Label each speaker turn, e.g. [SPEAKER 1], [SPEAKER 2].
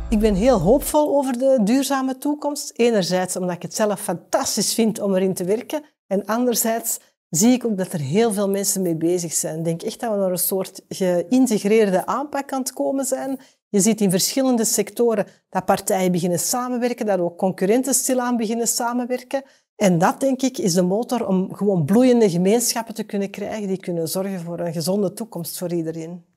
[SPEAKER 1] Ik ben heel hoopvol over de duurzame toekomst. Enerzijds omdat ik het zelf fantastisch vind om erin te werken. En anderzijds zie ik ook dat er heel veel mensen mee bezig zijn. Ik denk echt dat we naar een soort geïntegreerde aanpak aan het komen zijn. Je ziet in verschillende sectoren dat partijen beginnen samenwerken, dat ook concurrenten stilaan beginnen samenwerken. En dat, denk ik, is de motor om gewoon bloeiende gemeenschappen te kunnen krijgen die kunnen zorgen voor een gezonde toekomst voor iedereen.